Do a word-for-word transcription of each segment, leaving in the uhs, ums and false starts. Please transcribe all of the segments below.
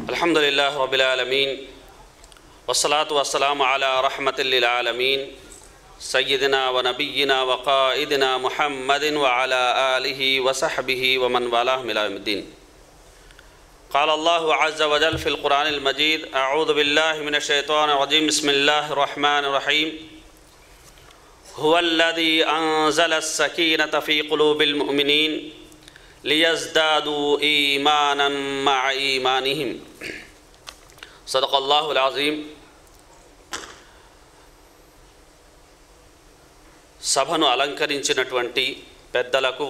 अल्हम्दुलिल्लाह रब्बिल आलमीन वस्सलातु वस्सलामु अला रहमतिल लिल आलमीन सय्यिदिना व नबिय्यिना व क़ाइदिना मुहम्मदिन व अला आलिहि व सहबिहि व मन वालाहु इला यौमिद्दीन। क़ाल अल्लाहु अज़्ज़ व जल्ल फ़िल क़ुरआनिल मजीद अऊज़ु बिल्लाहि मिनश शैतानिर रजीम बिस्मिल्लाहिर रहमानिर रहीम हुवल्लज़ी अंज़लस सकीनत फ़ी क़ुलूबिल मुअमिनीन लियज़दादू ईमानन मअ ईमानिहिम। सदक़ल्लाहुल अज़ीम। సభను అలంకరించినటువంటి పెద్దలకు,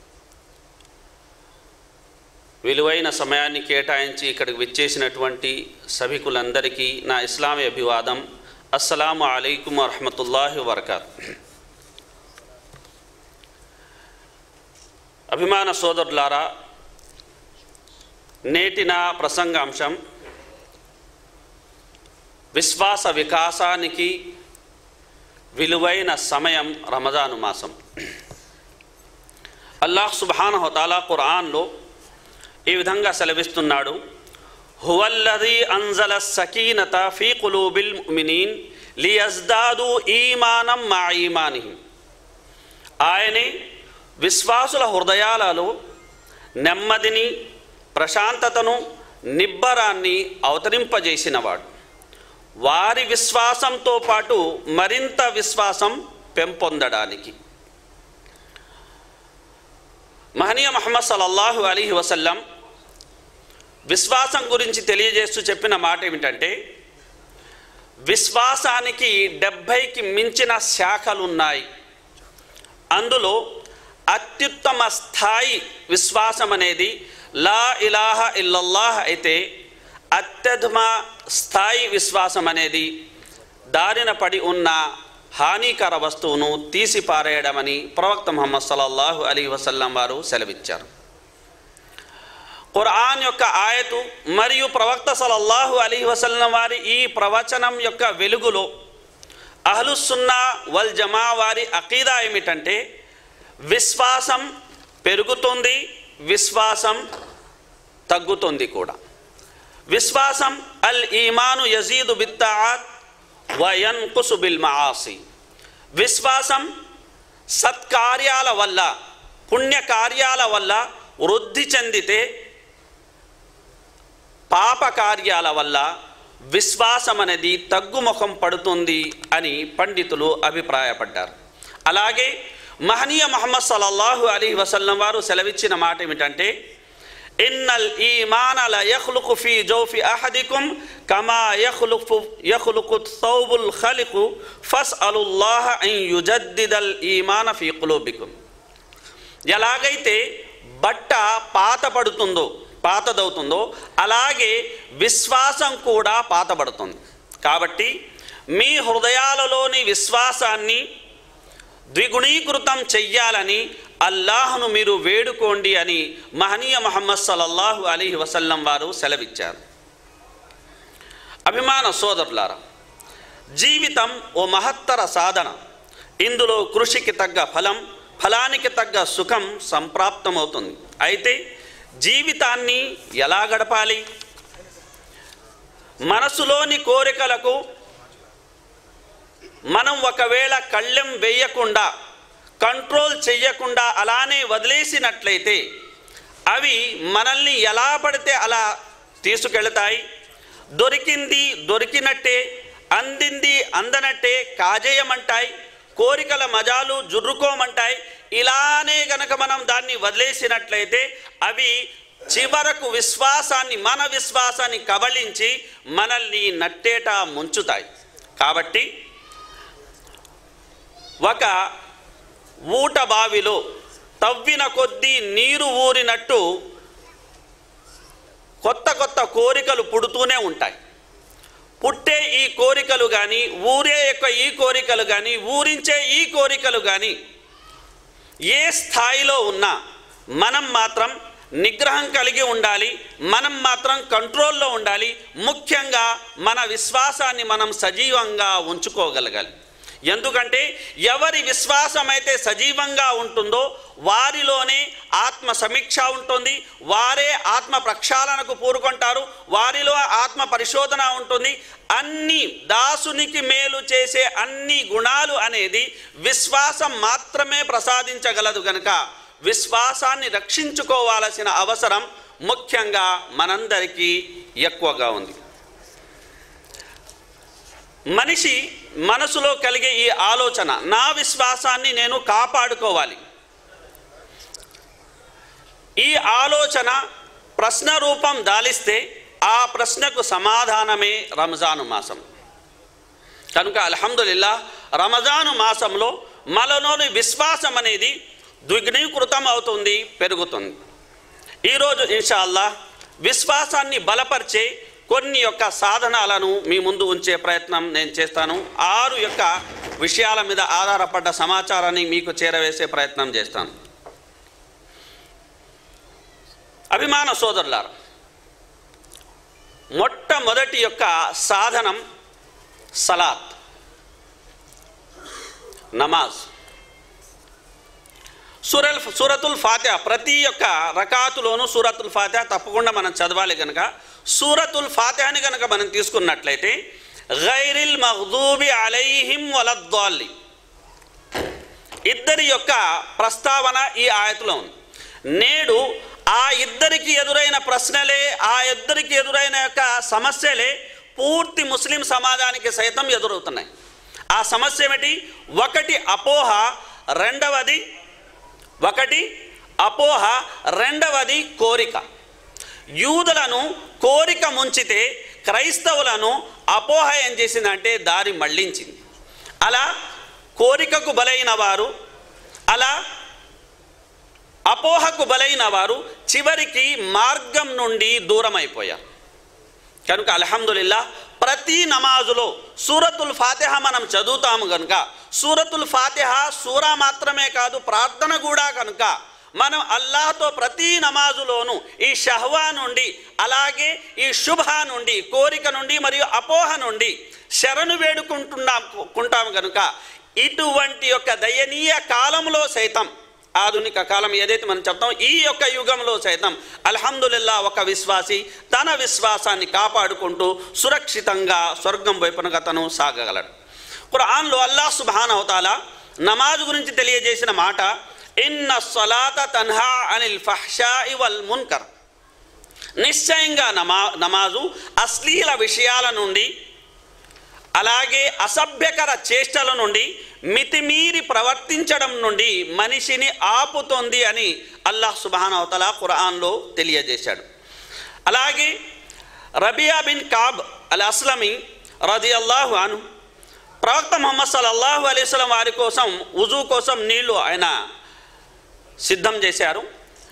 విలువైన సమయాన్ని కేటాయించి ఇక్కడికి విచ్చేసినటువంటి సభికులందరికీ నా ఇస్లామీ అభివాదం, అస్సలాము అలైకుం వరహ్మతుల్లాహి వబరకాతుహు। అభిమాన సోదరులారా, నేటి నా ప్రసంగాంశం విశ్వాస వికాసానికి విలువైన సమయం రమజాను మాసం। అల్లాహ్ సుబ్హానహు వ తఆలా ఖురాన్లో ఈ విధంగా సెలవిస్తున్నాడు, హువల్లజీ అంజల సకీనత ఫీ ఖులూబిల్ ముమినీన్ లియజ్దాదు ఈమానం మఅ ఈమానిహిం। ఆయనే విశ్వాసుల హృదయాలలో నెమ్మదిని, ప్రశాంతతను, నిబ్బరాన్ని అవతరింపజేసినవాడు। వారి విశ్వాసంతో పాటు మరింత విశ్వాసం పెంపొందడానికి మహనీయ ముహమ్మద్ సల్లల్లాహు అలైహి వసల్లం విశ్వాసం గురించి తెలియజేస్తూ చెప్పిన మాట ఏమిటంటే, విశ్వాసానికి డెబ్భైకి మించిన శాఖలు ఉన్నాయి। అందులో అత్యుత్తమ స్థాయి విశ్వాసం అనేది లా ఇలాహ ఇల్లల్లాహ్ అయితే, అత్యధమ స్థాయి విశ్వాసం అనేది దారిన పడి ఉన్న హానికర వస్తువును తీసి పారేయడమని ప్రవక్త ముహమ్మద్ సల్లల్లాహు అలైహి వసల్లం వారు సెలవిచ్చారు। ఖురాన్ యొక్క ఆయతు మరియు ప్రవక్త సల్లల్లాహు అలైహి వసల్లం వారి ఈ ప్రవచనం యొక్క వెలుగులో అహ్లుస్సున్నా వల్ జమా వారి అకీదా ఏమిటంటే, విశ్వాసం పెరుగుతుంది, విశ్వాసం తగ్గుతుంది కూడా। విశ్వాసం అల్ ఈమాను యజీదు బిత్తాఅత్ వ యన్కుసు బిల్ మఆసి। విశ్వాసం సత్కార్యాల వల్ల, పుణ్యకార్యాల వల్ల వృద్ధి చెందితే, పాప కార్యాల వల్ల విశ్వాసం అనేది తగ్గుముఖం పడుతుంది అని పండితులు అభిప్రాయపడ్డారు। అలాగే మహనీయ ముహమ్మద్ సల్లల్లాహు అలైహి వసల్లం వారు సెలవిచ్చిన మాట ఏమిటంటే, ఇన్నల్ ఈమాన ల యఖ్లుకు ఫీ జౌఫి అహదికుం కమా యఖ్లుకు యఖ్లుకు థౌబుల్ ఖలికు ఫస్అలుల్లాహ అన్ యుజద్దిదల్ ఈమాన ఫీ ఖులూబికుం। ఎలాగైతే బట్ట పాత పడుతుందో, పాతదవుతుందో, అలాగే విశ్వాసం కూడా పాతబడుతుంది। కాబట్టి మీ హృదయాలలోని విశ్వాసాన్ని ద్విగుణీకృతం చెయ్యాలని అల్లాహ్ను మీరు వేడుకోండి అని మహనీయ ముహమ్మద్ సల్లల్లాహు అలైహి వసల్లం వారు సెలవిచ్చారు। అభిమాన సోదరులారా, జీవితం ఓ మహత్తర సాధన। ఇందులో కృషికి తగ్గ ఫలం, ఫలానికి తగ్గ సుఖం సంప్రాప్తమవుతుంది। అయితే జీవితాన్ని ఎలా గడపాలి? మనసులోని కోరికలకు మనం ఒకవేళ కళ్ళెం వేయకుండా, కంట్రోల్ చెయ్యకుండా అలానే వదిలేసినట్లయితే అవి మనల్ని ఎలా పడితే అలా తీసుకెళ్తాయి। దొరికింది దొరికినట్టే, అందింది అందనట్టే కాజేయమంటాయి, కోరికల మజాలు జుర్రుకోమంటాయి। ఇలానే గనక మనం దాన్ని వదిలేసినట్లయితే అవి చివరకు విశ్వాసాన్ని, మన విశ్వాసాన్ని కబళించి మనల్ని నట్టేట ముంచుతాయి। కాబట్టి ఒక ఊట బావిలో తవ్విన కొద్దీ నీరు ఊరినట్టు కొత్త కొత్త కోరికలు పుడుతూనే ఉంటాయి। పుట్టే ఈ కోరికలు కానీ, ఊరే యొక్క ఈ కోరికలు కానీ, ఊరించే ఈ కోరికలు కానీ ఏ స్థాయిలో ఉన్నా మనం మాత్రం నిగ్రహం కలిగి ఉండాలి, మనం మాత్రం కంట్రోల్లో ఉండాలి। ముఖ్యంగా మన విశ్వాసాన్ని మనం సజీవంగా ఉంచుకోగలగాలి। ఎందుకంటే ఎవరి విశ్వాసం అయితే సజీవంగా ఉంటుందో వారిలోనే ఆత్మ సమీక్ష ఉంటుంది, వారే ఆత్మ ప్రక్షాళనకు పూనుకుంటారు, వారిలో ఆత్మ పరిశోధన ఉంటుంది. అన్ని దాసునికి మేలు చేసే అన్ని గుణాలు అనేది విశ్వాసం మాత్రమే ప్రసాదించగలదు. కనుక విశ్వాసాన్ని రక్షించుకోవాల్సిన అవసరం ముఖ్యంగా మనందరికీ ఎక్కువగా ఉంది. మనిషి మనసులో కలిగే ఈ ఆలోచన, నా విశ్వాసాన్ని నేను కాపాడుకోవాలి, ఈ ఆలోచన ప్రశ్న రూపం దాలిస్తే ఆ ప్రశ్నకు సమాధానమే రంజాను మాసం. కనుక అల్హమ్దులిల్లాహ్ రమజాను మాసంలో మనలోని విశ్వాసం అనేది ద్విగుణీకృతం అవుతుంది, పెరుగుతుంది. ఈరోజు ఇన్షాల్లాహ్ విశ్వాసాన్ని బలపరిచే కొన్ని యొక్క సాధనాలను మీ ముందు ఉంచే ప్రయత్నం నేను చేస్తాను. ఆరు యొక్క విషయాల మీద ఆధారపడ్డ సమాచారాన్ని మీకు చేరవేసే ప్రయత్నం చేస్తాను. అభిమాన సోదరులారా, మొట్టమొదటి యొక్క సాధనం సలాత్, నమాజ్. సూరల్ సూరతుల్ ఫాతిహా ప్రతి యొక్క రకాతులోనూ సూరతుల్ ఫాతిహా తప్పకుండా మనం చదవాలి. కనుక సూరతుల్ ఫాతిహాని కనుక మనం తీసుకున్నట్లయితే గైరిల్ మగ్దూబి అలైహిం వలద్దాల్లిన్ ఇద్దరి యొక్క ప్రస్తావన ఈ ఆయతులో ఉంది. నేడు ఆ ఇద్దరికి ఎదురైన ప్రశ్నలే, ఆ ఇద్దరికి ఎదురైన యొక్క సమస్యలే పూర్తి ముస్లిం సమాజానికి సైతం ఎదురవుతున్నాయి. ఆ సమస్య ఏమిటి? ఒకటి అపోహ, రెండవది ఒకటి అపోహ రెండవది కోరిక. యూదులను కోరిక ముంచితే క్రైస్తవులను అపోహ ఏం చేసిందంటే దారి మళ్లించింది. అలా కోరికకు బలైన వారు, అలా అపోహకు బలైన వారు చివరికి మార్గం నుండి దూరం అయిపోయారు. కనుక అల్హమ్దులిల్లాహ్ ప్రతి నమాజులో సూరతుల్ ఫాతిహా మనం చదువుతాము. కనుక సూరతుల్ ఫాతిహా సూరా మాత్రమే కాదు, ప్రార్థన కూడా. కనుక మనం అల్లాహ్తో ప్రతి నమాజులోనూ ఈ షహ్వా నుండి, అలాగే ఈ శుభ నుండి, కోరిక నుండి మరియు అపోహ నుండి శరణు వేడుకుంటున్నాం. కనుక ఇటువంటి యొక్క దయనీయ కాలంలో సైతం, ఆధునిక కాలం ఏదైతే మనం చెప్తాం, ఈ యొక్క యుగంలో సైతం అల్హమ్దులిల్లాహ్ ఒక విశ్వాసి తన విశ్వాసాన్ని కాపాడుకుంటూ సురక్షితంగా స్వర్గం వైపునకు అతను సాగగలడు. ఖురాన్లో అల్లాహ్ సుబ్హానహు తఆలా నమాజ్ గురించి తెలియజేసిన మాట, ఇన్న స్సలాత తన్హా అనిల్ ఫహ్షాఇ వల్ మున్కర్. నిశ్చయంగా నమా నమాజు అశ్లీల విషయాల నుండి, అలాగే అసభ్యకర చేష్టల నుండి, మితిమీరి ప్రవర్తించడం నుండి మనిషిని ఆపుతుంది అని అల్లాహ్ సుబ్హానహు తఆలా ఖురాన్లో తెలియజేశాడు. అలాగే Rabia bin Kaab al Aslami రదియల్లాహు అన్హు ప్రవక్త ముహమ్మద్ సల్లల్లాహు అలైహి వసల్లం వారి కోసం వుజూ కోసం నీళ్లు ఆయన సిద్ధం చేశారు.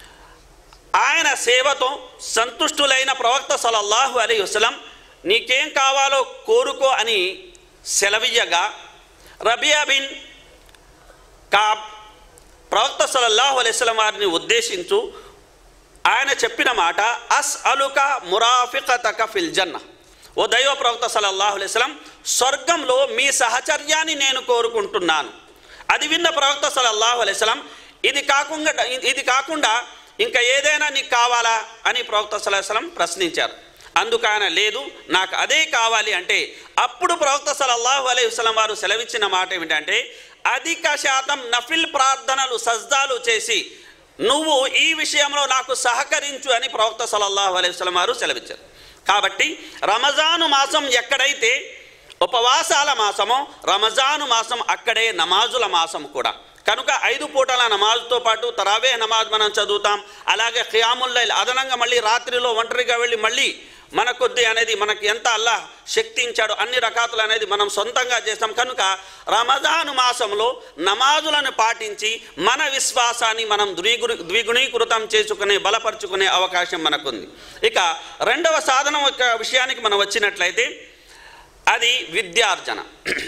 ఆయన సేవతో సంతుష్టులైన ప్రవక్త సల్లల్లాహు అలైహి వసల్లం నీకేం కావాలో కోరుకో అని సెలవియ్యగా, రబియా బిన్ కాబ్ ప్రవక్త సల్లల్లాహు అలైహి వసల్లం వారిని ఉద్దేశించు ఆయన చెప్పిన మాట, అస్ అలుక మురాఫికతక ఫిల్ జన్న. ఓ దైవ ప్రవక్త సల్లల్లాహు అలైహి వసల్లం, స్వర్గంలో మీ సహచర్యాన్ని నేను కోరుకుంటున్నాను. అది విన్న ప్రవక్త సల్లల్లాహు అలైహి వసల్లం, ఇది కాకుండా ఇది కాకుండా ఇంకా ఏదైనా నీకు కావాలా అని ప్రవక్త సల్లల్లాహు అలైహి వసల్లం ప్రశ్నించారు. అందుకు ఆయన లేదు, నాకు అదే కావాలి అంటే, అప్పుడు ప్రవక్త సల్లల్లాహు అలైహి వసల్లం వారు సెలవిచ్చిన మాట ఏమిటంటే, అధిక శాతం నఫిల్ ప్రార్థనలు సజ్దాలు చేసి నువ్వు ఈ విషయంలో నాకు సహకరించు అని ప్రవక్త సల్లల్లాహు అలైహి వసల్లం వారు సెలవిచ్చారు. కాబట్టి రమజాను మాసం ఎక్కడైతే ఉపవాసాల మాసమో, రమజాను మాసం అక్కడే నమాజుల మాసం కూడా. కనుక ఐదు పూటల నమాజ్తో పాటు తరావే నమాజ్ మనం చదువుతాం. అలాగే ఖియాముల్ లైల్ అదనంగా మళ్ళీ రాత్రిలో ఒంటరిగా వెళ్ళి మళ్ళీ మన కొద్ది అనేది మనకి ఎంత అల్లాహ్ శక్తి ఇచ్చాడో అన్ని రకాతులు అనేది మనం సొంతంగా చేస్తాం. కనుక రమజాను మాసంలో నమాజులను పాటించి మన విశ్వాసాన్ని మనం ద్విగుణీ ద్విగుణీకృతం చేసుకునే, బలపరుచుకునే అవకాశం మనకుంది. ఇక రెండవ సాధనం యొక్క విషయానికి మనం వచ్చినట్లయితే అది విద్యార్జన.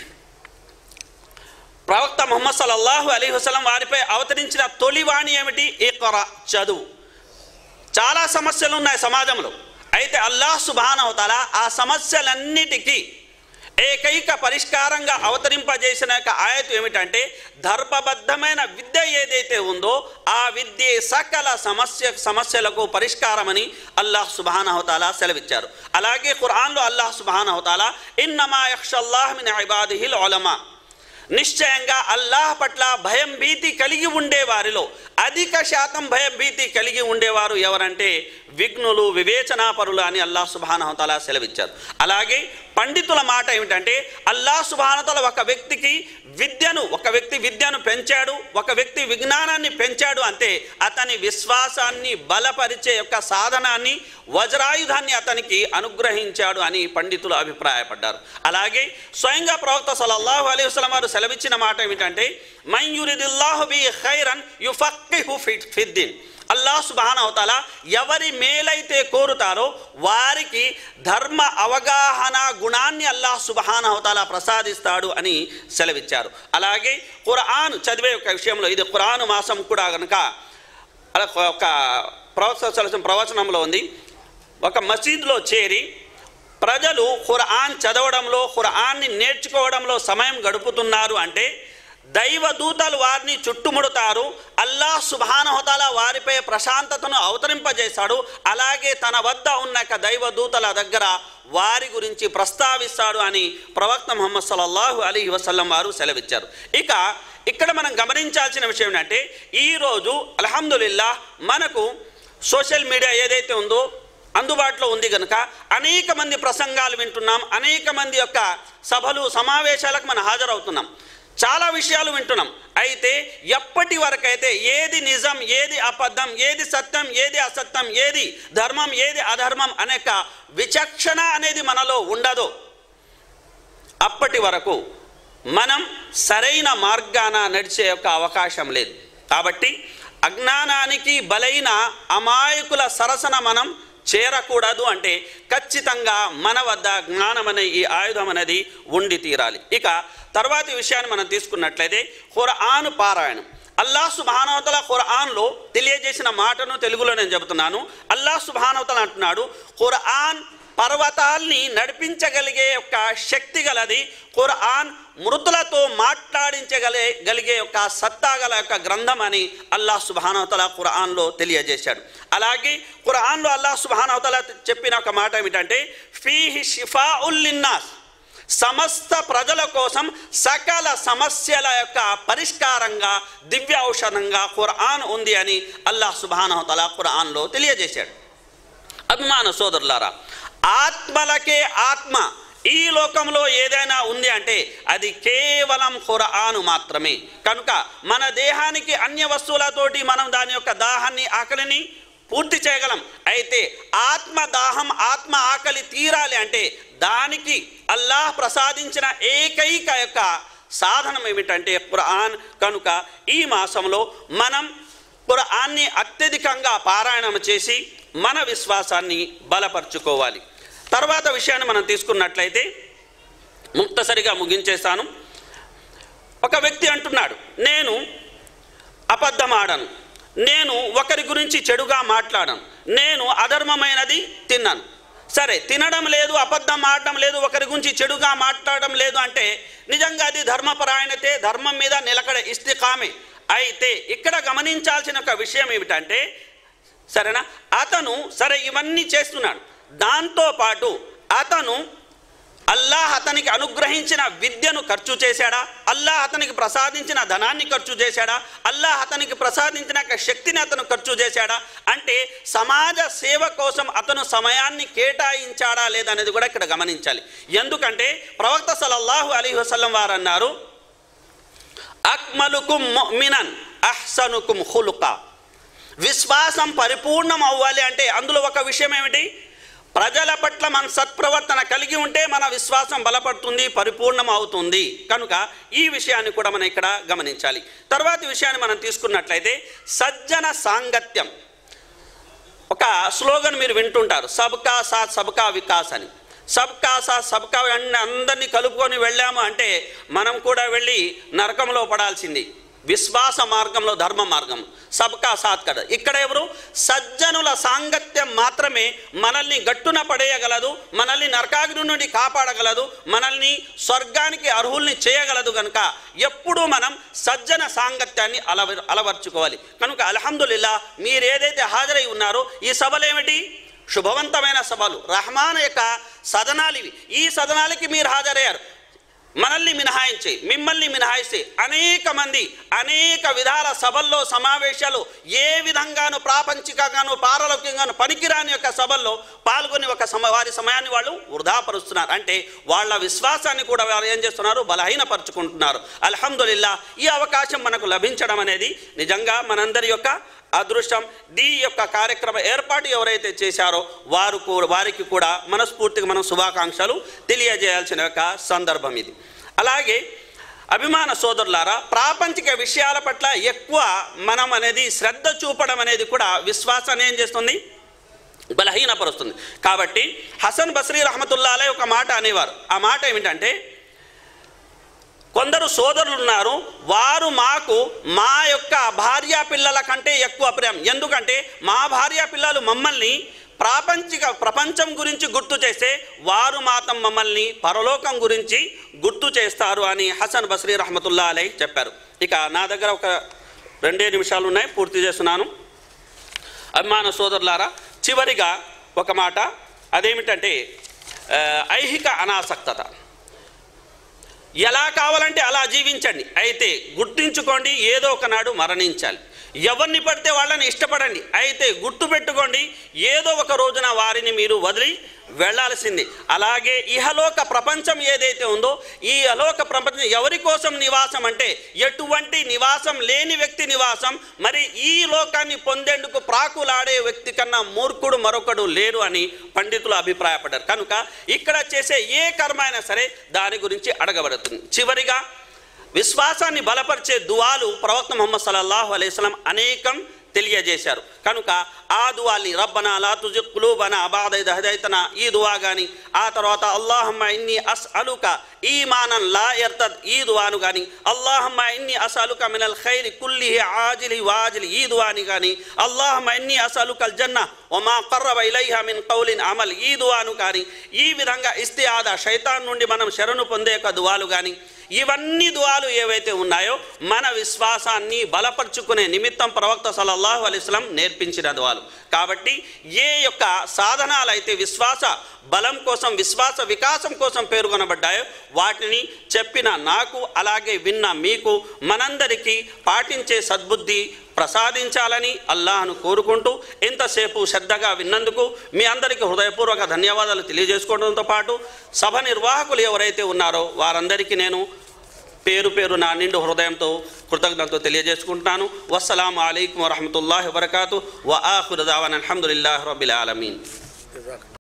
ప్రవక్త ముహమ్మద్ సల్లల్లాహు అలైహి వసల్లం వారిపై అవతరించిన తొలివాణి ఏమిటి? ఇఖ్రా, చదువు. చాలా సమస్యలు ఉన్నాయి సమాజంలో. అయితే అల్లాహ్ సుబ్హానహు తఆలా ఆ సమస్యలన్నిటికీ ఏకైక పరిష్కారంగా అవతరింపజేసిన యొక్క ఆయతు ఏమిటంటే ధర్మబద్ధమైన విద్య ఏదైతే ఉందో ఆ విద్య సకల సమస్య సమస్యలకు పరిష్కారమని అల్లాహ్ సుబ్హానహు తఆలా సెలవిచ్చారు. అలాగే ఖురాన్లో అల్లాహ్ సుబ్హానహు తఆలా ఇన్నమా యఖ్షల్లాహ్ మిన్ ఇబాదిహిల్ ఉలమా, నిశ్చయంగా అల్లాహ్ పట్ల భయం భీతి కలిగి ఉండే వారిలో అధిక శాతం భయం భీతి కలిగి ఉండేవారు ఎవరంటే విఘ్నులు, వివేచనాపరులు అని అల్లాహ్ సుబ్హానహు తఆలా సెలవిచ్చారు. అలాగే పండితుల మాట ఏమిటంటే అల్లాహ్ సుబ్హానహు తఆలా ఒక వ్యక్తికి విద్యను ఒక వ్యక్తి విద్యను పెంచాడు, ఒక వ్యక్తి విజ్ఞానాన్ని పెంచాడు అంటే అతని విశ్వాసాన్ని బలపరిచే యొక్క సాధనాన్ని, వజ్రాయుధాన్ని అతనికి అనుగ్రహించాడు అని పండితులు అభిప్రాయపడ్డారు. అలాగే స్వయంగా ప్రవక్త సల్లల్లాహు అలైహి వసల్లం వారు సెలవిచ్చిన మాట ఏమిటంటే మన్ యురిదిల్లాహు బి ఖైరన్ యుఫక్కిహు ఫిద్దీన్, అల్లాహ్ సుబ్హానహు తఆలా ఎవరి మేలైతే కోరుతారో వారికి ధర్మ అవగాహన గుణాన్ని అల్లాహ్ సుబ్హానహు తఆలా ప్రసాదిస్తాడు అని సెలవిచ్చారు. అలాగే ఖురాన్ చదివే ఒక విషయంలో ఇది ఖురాన్ మాసం కూడా కనుక ఒక ప్రవచన ప్రవచనంలో ఉంది. ఒక మసీదులో చేరి ప్రజలు ఖురాన్ చదవడంలో, ఖురాన్ని నేర్చుకోవడంలో సమయం గడుపుతున్నారు అంటే దైవదూతలు వారిని చుట్టుముడతారు. అల్లాహ్ సుబ్హానహు తఆలా వారిపై ప్రశాంతతను అవతరింపజేశాడు. అలాగే తన వద్ద ఉన్న దైవదూతల దగ్గర వారి గురించి ప్రస్తావిస్తాడు అని ప్రవక్త ముహమ్మద్ సల్లల్లాహు అలైహి వసల్లం వారు సెలవిచ్చారు. ఇక ఇక్కడ మనం గమనించాల్సిన విషయం ఏంటంటే ఈరోజు అల్హమ్దులిల్లాహ్ మనకు సోషల్ మీడియా ఏదైతే ఉందో అందుబాటులో ఉంది కనుక అనేక మంది ప్రసంగాలు వింటున్నాం, అనేక మంది యొక్క సభలు సమావేశాలకు మనం హాజరవుతున్నాం, చాలా విషయాలు వింటున్నాం. అయితే ఎప్పటి వరకైతే ఏది నిజం, ఏది అబద్ధం, ఏది సత్యం, ఏది అసత్యం, ఏది ధర్మం, ఏది అధర్మం అనేక విచక్షణ అనేది మనలో ఉండదో అప్పటి వరకు మనం సరైన మార్గాన నడిచే యొక్క అవకాశం లేదు. కాబట్టి అజ్ఞానానికి బలైన అమాయకుల సరసన మనం చేరకూడదు. అంటే ఖచ్చితంగా మన వద్ద జ్ఞానం అనే ఈ ఆయుధం అనేది ఉండి తీరాలి. ఇక తర్వాతి విషయాన్ని మనం తీసుకున్నట్లయితే ఖురాన్ పారాయణం. అల్లాహ్ సుబ్హానహు తఆలా ఖురాన్లో తెలియజేసిన మాటను తెలుగులో నేను చెబుతున్నాను. అల్లాహ్ సుబ్హానహు తఆలా అంటున్నాడు ఖురాన్ పర్వతాల్ని నడిపించగలిగే యొక్క శక్తి గలది, ఖురాన్ మృతులతో మాట్లాడించగలే గలిగే యొక్క సత్తా గల యొక్క గ్రంథం అని అల్లాహ్ సుబ్హానహు తఆలా ఖురాన్లో తెలియజేశాడు. అలాగే ఖురాన్లో అల్లాహ్ సుబ్హానహు తఆలా చెప్పిన ఒక మాట ఏమిటంటే ఫీహి షిఫాఉల్ లిన్నాస్, సమస్త ప్రజల కోసం సకల సమస్యల యొక్క పరిష్కారంగా దివ్య ఔషధంగా ఖురాన్ ఉంది అని అల్లాహ్ సుబ్హానహు తఆలా ఖురాన్లో తెలియజేశాడు. అభిమాన సోదరులారా, ఆత్మలకే ఆత్మ ఈ లోకంలో ఏదైనా ఉంది అంటే అది కేవలం ఖురాను మాత్రమే. కనుక మన దేహానికి అన్య వస్తువులతోటి మనం దాని యొక్క దాహాన్ని, ఆకలిని పూర్తి చేయగలం. అయితే ఆత్మ దాహం, ఆత్మ ఆకలి తీరాలి అంటే దానికి అల్లాహ్ ప్రసాదించిన ఏకైక యొక్క సాధనం ఏమిటంటే ఖురాన్. కనుక ఈ మాసంలో మనం ఖురాన్ని అత్యధికంగా పారాయణం చేసి మన విశ్వాసాన్ని బలపరుచుకోవాలి. తర్వాత విషయాన్ని మనం తీసుకున్నట్లయితే ముక్తసరిగా ముగించేస్తాను. ఒక వ్యక్తి అంటున్నాడు నేను అబద్ధం ఆడను, నేను ఒకరి గురించి చెడుగా మాట్లాడను, నేను అధర్మమైనది తిన్నాను. సరే, తినడం లేదు, అబద్ధం ఆడడం లేదు, ఒకరి గురించి చెడుగా మాట్లాడడం లేదు అంటే నిజంగా అది ధర్మపరాయణతే, ధర్మం మీద నిలకడ ఇస్తికామే. అయితే ఇక్కడ గమనించాల్సిన ఒక విషయం ఏమిటంటే సరేనా, అతను సరే ఇవన్నీ చేస్తున్నాడు, దాంతోపాటు అతను అల్లాహ్ అతనికి అనుగ్రహించిన విద్యను ఖర్చు చేశాడా, అల్లాహ్ అతనికి ప్రసాదించిన ధనాన్ని ఖర్చు చేశాడా, అల్లాహ్ అతనికి ప్రసాదించిన శక్తిని అతను ఖర్చు చేశాడా అంటే సమాజ సేవ కోసం అతను సమయాన్ని కేటాయించాడా లేదనేది కూడా ఇక్కడ గమనించాలి. ఎందుకంటే ప్రవక్త సల్లల్లాహు అలైహి వసల్లం వారు అన్నారు అక్మలుకుం ముమినన్ అహ్సనుకుం ఖులుకా. విశ్వాసం పరిపూర్ణం అవ్వాలి అంటే అందులో ఒక విషయం ఏమిటి, ప్రజల పట్ల మన సత్ప్రవర్తన కలిగి ఉంటే మన విశ్వాసం బలపడుతుంది, పరిపూర్ణం అవుతుంది. కనుక ఈ విషయాన్ని కూడా మనం ఇక్కడ గమనించాలి. తర్వాతి విషయాన్ని మనం తీసుకున్నట్లయితే సజ్జన సాంగత్యం. ఒక స్లోగన్ మీరు వింటుంటారు, సబ్కా సాత్ సబ్కా వికాస్ అని. సబ్కా సాత్ సబ్కా అందరినీ కలుపుకొని వెళ్ళాము అంటే మనం కూడా వెళ్ళి నరకంలో పడాల్సింది. విశ్వాస మార్గంలో, ధర్మ మార్గం, సబ్కా సాత్ కడ. ఇక్కడ ఎవరు? సజ్జనుల సాంగత్యం మాత్రమే మనల్ని గట్టున పడేయగలదు, మనల్ని నరకాగ్ని నుండి కాపాడగలదు, మనల్ని స్వర్గానికి అర్హుల్ని చేయగలదు. కనుక ఎప్పుడూ మనం సజ్జన సాంగత్యాన్ని అలవ అలవర్చుకోవాలి. కనుక అల్హమ్దులిల్లా మీరు ఏదైతే హాజరై ఉన్నారో ఈ సభలు ఏమిటి? శుభవంతమైన సభలు, రహమాన్ యొక్క సదనాలు ఇవి. ఈ సదనాలకి మీరు హాజరయ్యారు. మనల్ని మినహాయించి, మిమ్మల్ని మినహాయిస్తే అనేక మంది అనేక విధాల సభల్లో, సమావేశాలు, ఏ విధంగానూ ప్రాపంచికంగాను పారలౌకికంగాను పనికిరాని యొక్క సభల్లో పాల్గొని ఒక సమ వారి సమయాన్ని వాళ్ళు వృధాపరుస్తున్నారు. అంటే వాళ్ళ విశ్వాసాన్ని కూడా వారు ఏం చేస్తున్నారు? బలహీనపరుచుకుంటున్నారు. అల్హమ్దులిల్లా ఈ అవకాశం మనకు లభించడం అనేది నిజంగా మనందరి యొక్క అదృష్టం. దీ యొక్క కార్యక్రమ ఏర్పాటు ఎవరైతే చేశారో వారు వారికి కూడా మనస్ఫూర్తిగా మనం శుభాకాంక్షలు తెలియజేయాల్సిన యొక్క సందర్భం ఇది. అలాగే అభిమాన సోదరులారా, ప్రాపంచిక విషయాల పట్ల ఎక్కువ మనం అనేది శ్రద్ధ చూపడం అనేది కూడా విశ్వాసాన్ని ఏం చేస్తుంది? బలహీనపరుస్తుంది. కాబట్టి హసన్ బస్రీ రహమతుల్లాహ్ అలైహి ఒక మాట అనేవారు. ఆ మాట ఏమిటంటే, కొందరు సోదరులు ఉన్నారు, వారు మాకు మా యొక్క భార్యా పిల్లల కంటే ఎక్కువ ప్రేమ. ఎందుకంటే మా భార్యా పిల్లలు మమ్మల్ని ప్రాపంచిక ప్రపంచం గురించి గుర్తు చేస్తే వారు మాత్రం మమ్మల్ని పరలోకం గురించి గుర్తు చేస్తారు అని హసన్ బస్రీ రహమతుల్లాహ్ అలైహి చెప్పారు. ఇక నా దగ్గర ఒక రెండే నిమిషాలు ఉన్నాయి, పూర్తి చేస్తున్నాను. అభిమాన సోదరులారా, చివరిగా ఒక మాట, అదేమిటంటే ఐహిక అనాసక్తత. ఎలా కావాలంటే అలా జీవించండి, అయితే గుర్తుంచుకోండి ఏదో ఒకనాడు మరణించాలి. ఎవరిని పడితే వాళ్ళని ఇష్టపడండి, అయితే గుర్తుపెట్టుకోండి ఏదో ఒక రోజున వారిని మీరు వదిలి వెళ్ళాల్సింది. అలాగే ఇహలోక ప్రపంచం ఏదైతే ఉందో ఈ అలోక ప్రపంచం ఎవరి కోసం నివాసం అంటే ఎటువంటి నివాసం లేని వ్యక్తి నివాసం. మరి ఈ లోకాన్ని పొందేందుకు ప్రాకులాడే వ్యక్తి కన్నా మూర్ఖుడు మరొకడు లేరు అని పండితులు అభిప్రాయపడ్డారు. కనుక ఇక్కడ చేసే ఏ కర్మ అయినా సరే దాని గురించి అడగబడుతుంది. చివరిగా విశ్వాసాన్ని బలపరిచే దువాలు ప్రవక్త ముహమ్మద్ సల్లల్లాహు అలైహి వసల్లం అనేకం తెలియజేశారు. కనుక ఆ దువాల్ని రబ్బనా లా తుజిగ్ కులూబనా బఅద ఇద్ హదైతనా ఈ దువా కానీ, ఆ తర్వాత అల్లాహుమ్మా ఇన్నీ అస్అలుక ఈమానన్ లా యర్తద్ ఈ దువాను కానీ, అల్లాహుమ్మా ఇన్నీ అస్అలుక మినల్ ఖైరి కుల్లిహి ఆజిలి వాజిలి ఈ దువాని కానీ, అల్లాహుమ్మా ఇన్నీ అస్అలుకల్ జన్న వమా ఖర్రబ ఇలైహా మిన్ కౌలిన్ అమల్ ఈ దువాను కానీ, ఈ విధంగా ఇస్తిఆదా శైతాన్ నుండి మనం శరణు పొందే యొక్క దువాలు కానీ, ఇవన్నీ దువాలు ఏవైతే ఉన్నాయో మన విశ్వాసాన్ని బలపరుచుకునే నిమిత్తం ప్రవక్త సల్లల్లాహు అలైహి వసల్లం నేర్పించిన దువాలు. కాబట్టి ఏ యొక్క సాధనాలు అయితే విశ్వాస బలం కోసం, విశ్వాస వికాసం కోసం పేర్కొనబడ్డాయో వాటిని చెప్పిన నాకు, అలాగే విన్న మీకు, మనందరికీ పాటించే సద్బుద్ధి ప్రసాదించాలని అల్లాహ్ను కోరుకుంటూ ఇంతసేపు శ్రద్ధగా విన్నందుకు మీ అందరికీ హృదయపూర్వక ధన్యవాదాలు తెలియజేసుకోవడంతో పాటు సభ నిర్వాహకులు ఎవరైతే ఉన్నారో వారందరికీ నేను పేరు పేరు నా నిండు హృదయంతో కృతజ్ఞతతో తెలియజేసుకుంటున్నాను. వస్సలాము అలైకుం వరహమతుల్లాహి వబరకాతుహు వ ఆఖిరు దావానా అల్హమ్దులిల్లాహి రబ్బిల్ ఆలమీన్.